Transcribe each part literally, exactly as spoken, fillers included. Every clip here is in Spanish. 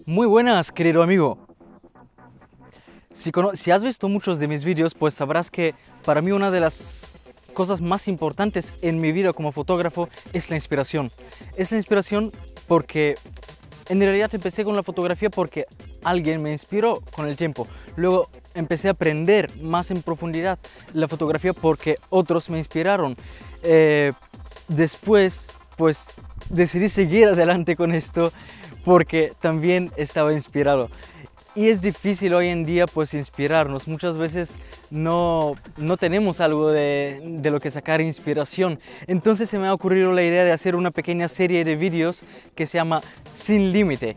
Muy buenas, querido amigo. Si, si has visto muchos de mis vídeos, pues sabrás que para mí una de las cosas más importantes en mi vida como fotógrafo es la inspiración. Es la inspiración porque en realidad empecé con la fotografía porque alguien me inspiró con el tiempo. Luego empecé a aprender más en profundidad la fotografía porque otros me inspiraron. Eh, después, pues decidí seguir adelante con esto porque también estaba inspirado. Y es difícil hoy en día pues inspirarnos. Muchas veces no, no tenemos algo de, de lo que sacar inspiración. Entonces se me ha ocurrido la idea de hacer una pequeña serie de vídeos que se llama Sin Límite.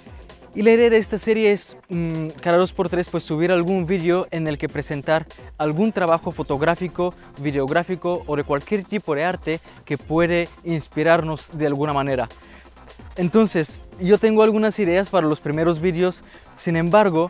Y la idea de esta serie es mmm, cada dos por tres pues subir algún vídeo en el que presentar algún trabajo fotográfico, videográfico o de cualquier tipo de arte que puede inspirarnos de alguna manera. Entonces, yo tengo algunas ideas para los primeros vídeos, sin embargo,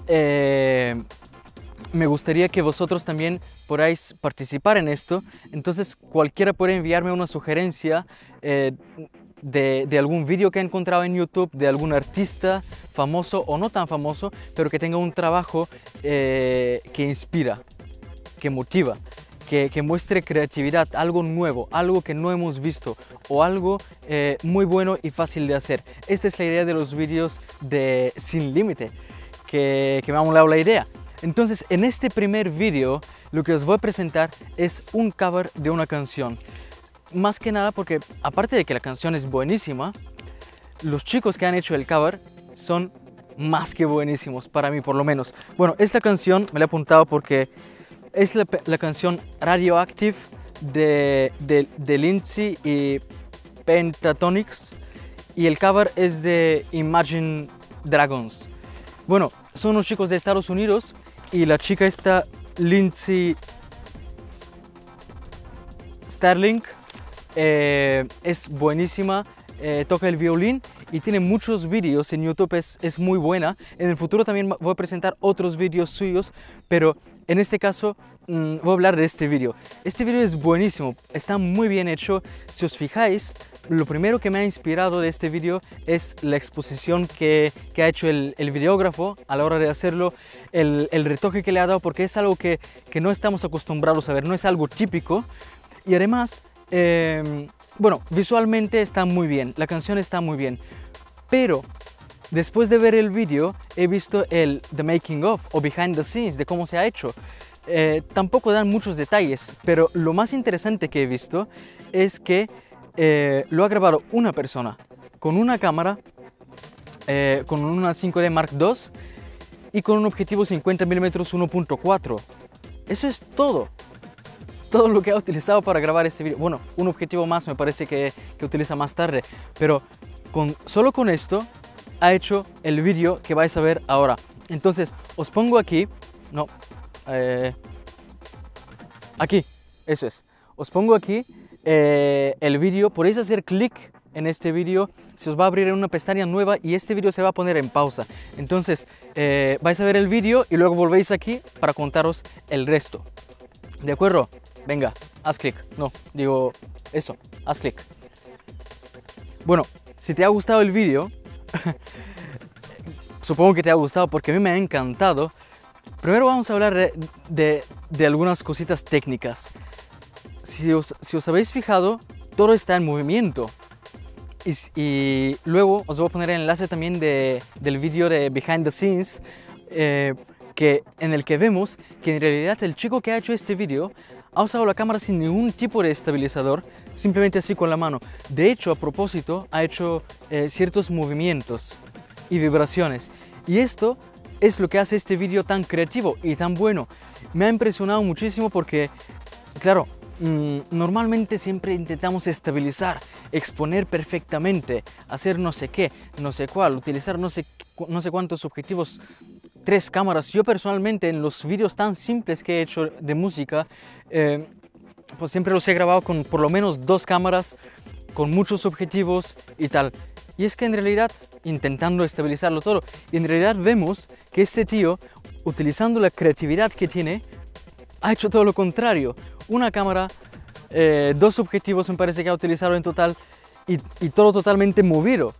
eh, me gustaría que vosotros también podáis participar en esto. Entonces, cualquiera puede enviarme una sugerencia eh, de, de algún vídeo que ha encontrado en YouTube, de algún artista famoso o no tan famoso, pero que tenga un trabajo eh, que inspira, que motiva. Que, que muestre creatividad, algo nuevo, algo que no hemos visto o algo eh, muy bueno y fácil de hacer. Esta es la idea de los vídeos de Sin Límite, que, que me ha molado la idea. Entonces, en este primer vídeo lo que os voy a presentar es un cover de una canción. Más que nada porque, aparte de que la canción es buenísima, los chicos que han hecho el cover son más que buenísimos, para mí por lo menos. Bueno, esta canción me la he apuntado porque es la, la canción Radioactive de, de, de Lindsay y Pentatonix y el cover es de Imagine Dragons. Bueno, son unos chicos de Estados Unidos y la chica esta, Lindsay Sterling, eh, es buenísima, eh, toca el violín y tiene muchos vídeos en YouTube, es, es muy buena. En el futuro también voy a presentar otros vídeos suyos, pero en este caso mmm, voy a hablar de este vídeo. Este vídeo es buenísimo, está muy bien hecho. Si os fijáis, lo primero que me ha inspirado de este vídeo es la exposición que, que ha hecho el, el videógrafo a la hora de hacerlo, el, el retoque que le ha dado, porque es algo que, que no estamos acostumbrados a ver, no es algo típico. Y además, eh, bueno, visualmente está muy bien, la canción está muy bien, pero después de ver el vídeo he visto el The Making of o Behind the Scenes de cómo se ha hecho. Eh, tampoco dan muchos detalles, pero lo más interesante que he visto es que eh, lo ha grabado una persona con una cámara, eh, con una cinco D Mark dos y con un objetivo cincuenta milímetros uno punto cuatro. Eso es todo. Todo lo que ha utilizado para grabar este vídeo. Bueno, un objetivo más me parece que, que utiliza más tarde, pero con, solo con esto ha hecho el vídeo que vais a ver ahora. Entonces, os pongo aquí, no, eh, aquí, eso es. Os pongo aquí eh, el vídeo, podéis hacer clic en este vídeo, se os va a abrir en una pestaña nueva y este vídeo se va a poner en pausa. Entonces, eh, vais a ver el vídeo y luego volvéis aquí para contaros el resto. ¿De acuerdo? Venga, haz clic. No, digo eso, haz clic. Bueno, si te ha gustado el vídeo, supongo que te ha gustado porque a mí me ha encantado. Primero vamos a hablar de, de, de algunas cositas técnicas. Si os, si os habéis fijado, todo está en movimiento. Y, y luego os voy a poner el enlace también de, del vídeo de Behind the Scenes, eh, que, en el que vemos que en realidad el chico que ha hecho este vídeo ha usado la cámara sin ningún tipo de estabilizador, simplemente así con la mano. De hecho, a propósito, ha hecho eh, ciertos movimientos y vibraciones. Y esto es lo que hace este vídeo tan creativo y tan bueno. Me ha impresionado muchísimo porque, claro, mmm, normalmente siempre intentamos estabilizar, exponer perfectamente, hacer no sé qué, no sé cuál, utilizar no sé, no sé cuántos objetivos, tres cámaras. Yo personalmente en los vídeos tan simples que he hecho de música, eh, pues siempre los he grabado con por lo menos dos cámaras, con muchos objetivos y tal. Y es que en realidad, intentando estabilizarlo todo, y en realidad vemos que este tío, utilizando la creatividad que tiene, ha hecho todo lo contrario. Una cámara, eh, dos objetivos me parece que ha utilizado en total, y, y todo totalmente movido.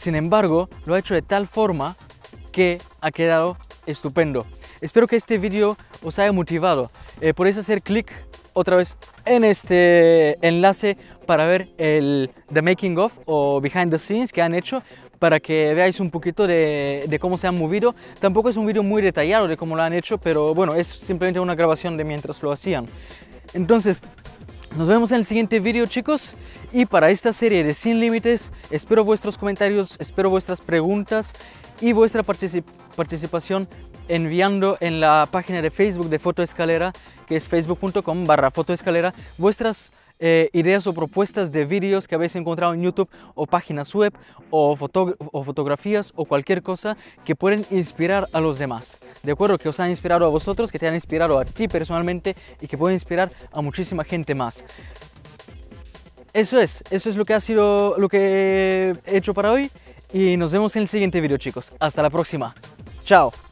Sin embargo, lo ha hecho de tal forma que ha quedado estupendo. Espero que este vídeo os haya motivado. Eh, podéis hacer clic otra vez en este enlace para ver el The Making of o Behind the Scenes que han hecho, para que veáis un poquito de, de cómo se han movido. Tampoco es un vídeo muy detallado de cómo lo han hecho, pero bueno, es simplemente una grabación de mientras lo hacían. Entonces, nos vemos en el siguiente vídeo, chicos. Y para esta serie de Sin Límites, espero vuestros comentarios, espero vuestras preguntas y vuestra particip participación enviando en la página de Facebook de Fotoescalera, que es facebook punto com barra fotoescalera, vuestras eh, ideas o propuestas de vídeos que habéis encontrado en YouTube, o páginas web, o, foto o fotografías, o cualquier cosa que pueden inspirar a los demás. De acuerdo, que os han inspirado a vosotros, que te han inspirado a ti personalmente y que pueden inspirar a muchísima gente más. Eso es, eso es lo que ha sido lo que he hecho para hoy, y nos vemos en el siguiente vídeo, chicos. Hasta la próxima. Chao.